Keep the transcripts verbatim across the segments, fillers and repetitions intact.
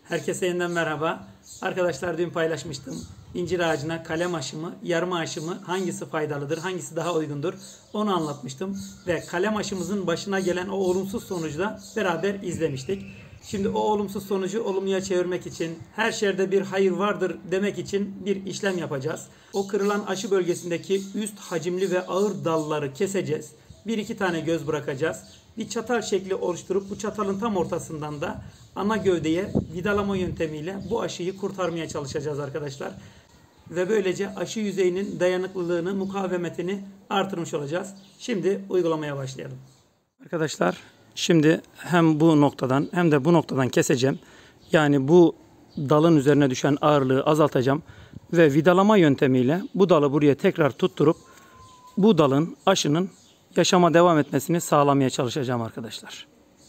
Herkese yeniden merhaba. Arkadaşlar dün paylaşmıştım. İncir ağacına kalem aşımı, yarma aşımı hangisi faydalıdır, hangisi daha uygundur onu anlatmıştım. Ve kalem aşımızın başına gelen o olumsuz sonucu da beraber izlemiştik. Şimdi o olumsuz sonucu olumluya çevirmek için, her şerde bir hayır vardır demek için bir işlem yapacağız. O kırılan aşı bölgesindeki üst hacimli ve ağır dalları keseceğiz. Bir iki tane göz bırakacağız. Bir çatal şekli oluşturup bu çatalın tam ortasından da ana gövdeye vidalama yöntemiyle bu aşıyı kurtarmaya çalışacağız arkadaşlar. Ve böylece aşı yüzeyinin dayanıklılığını, mukavemetini artırmış olacağız. Şimdi uygulamaya başlayalım. Arkadaşlar şimdi hem bu noktadan hem de bu noktadan keseceğim. Yani bu dalın üzerine düşen ağırlığı azaltacağım. Ve vidalama yöntemiyle bu dalı buraya tekrar tutturup bu dalın, aşının yaşama devam etmesini sağlamaya çalışacağım arkadaşlar.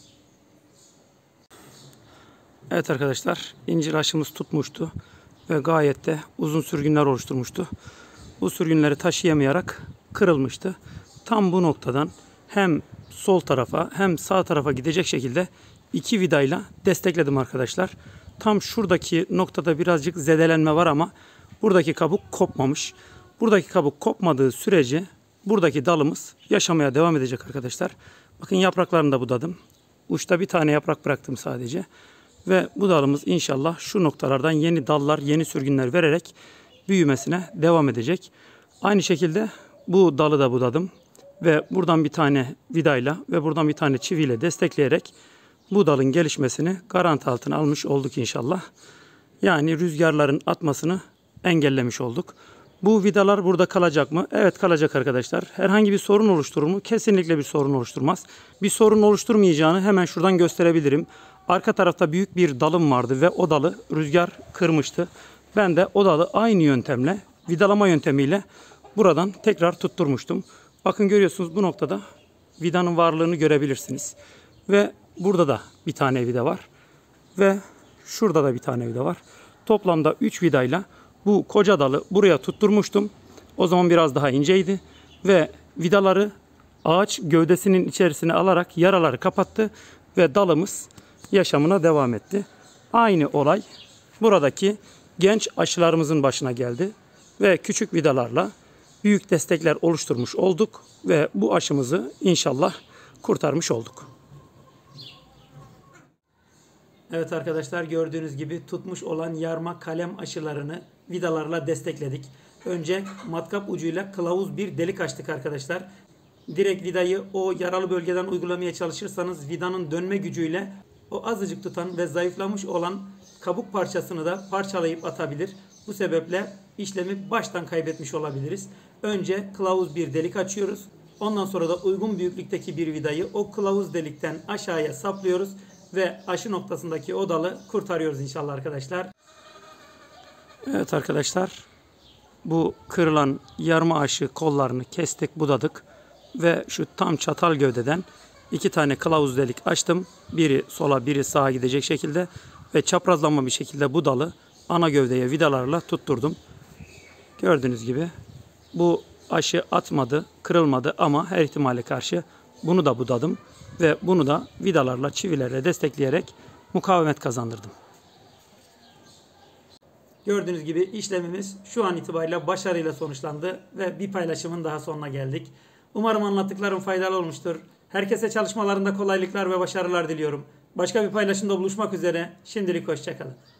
Evet arkadaşlar, incir aşımız tutmuştu ve gayet de uzun sürgünler oluşturmuştu. Bu sürgünleri taşıyamayarak kırılmıştı. Tam bu noktadan hem sol tarafa hem sağ tarafa gidecek şekilde iki vidayla destekledim arkadaşlar. Tam şuradaki noktada birazcık zedelenme var ama buradaki kabuk kopmamış. Buradaki kabuk kopmadığı sürece buradaki dalımız yaşamaya devam edecek arkadaşlar. Bakın yapraklarını da budadım. Uçta bir tane yaprak bıraktım sadece. Ve bu dalımız inşallah şu noktalardan yeni dallar, yeni sürgünler vererek büyümesine devam edecek. Aynı şekilde bu dalı da budadım. Ve buradan bir tane vidayla ve buradan bir tane çiviyle destekleyerek bu dalın gelişmesini garanti altına almış olduk inşallah. Yani rüzgarların atmasını engellemiş olduk. Bu vidalar burada kalacak mı? Evet, kalacak arkadaşlar. Herhangi bir sorun oluşturur mu? Kesinlikle bir sorun oluşturmaz. Bir sorun oluşturmayacağını hemen şuradan gösterebilirim. Arka tarafta büyük bir dalım vardı ve o dalı rüzgar kırmıştı. Ben de o dalı aynı yöntemle, vidalama yöntemiyle buradan tekrar tutturmuştum. Bakın görüyorsunuz, bu noktada vidanın varlığını görebilirsiniz. Ve burada da bir tane vida var. Ve şurada da bir tane vida var. Toplamda üç vidayla bu koca dalı buraya tutturmuştum. O zaman biraz daha inceydi. Ve vidaları ağaç gövdesinin içerisine alarak yaraları kapattı. Ve dalımız yaşamına devam etti. Aynı olay buradaki genç aşılarımızın başına geldi. Ve küçük vidalarla büyük destekler oluşturmuş olduk. Ve bu aşımızı inşallah kurtarmış olduk. Evet arkadaşlar, gördüğünüz gibi tutmuş olan yarma kalem aşılarını vidalarla destekledik. Önce matkap ucuyla kılavuz bir delik açtık arkadaşlar. Direkt vidayı o yaralı bölgeden uygulamaya çalışırsanız vidanın dönme gücüyle o azıcık tutan ve zayıflamış olan kabuk parçasını da parçalayıp atabilir. Bu sebeple işlemi baştan kaybetmiş olabiliriz. Önce kılavuz bir delik açıyoruz. Ondan sonra da uygun büyüklükteki bir vidayı o kılavuz delikten aşağıya saplıyoruz. Ve aşı noktasındaki o dalı kurtarıyoruz inşallah arkadaşlar. Evet arkadaşlar, bu kırılan yarma aşı kollarını kestik, budadık. Ve şu tam çatal gövdeden iki tane kılavuz delik açtım. Biri sola biri sağa gidecek şekilde. Ve çaprazlama bir şekilde bu dalı ana gövdeye vidalarla tutturdum. Gördüğünüz gibi bu aşı atmadı, kırılmadı ama her ihtimale karşı bunu da budadım. Ve bunu da vidalarla, çivilerle destekleyerek mukavemet kazandırdım. Gördüğünüz gibi işlemimiz şu an itibariyle başarıyla sonuçlandı ve bir paylaşımın daha sonuna geldik. Umarım anlattıklarım faydalı olmuştur. Herkese çalışmalarında kolaylıklar ve başarılar diliyorum. Başka bir paylaşımda buluşmak üzere. Şimdilik hoşça kalın.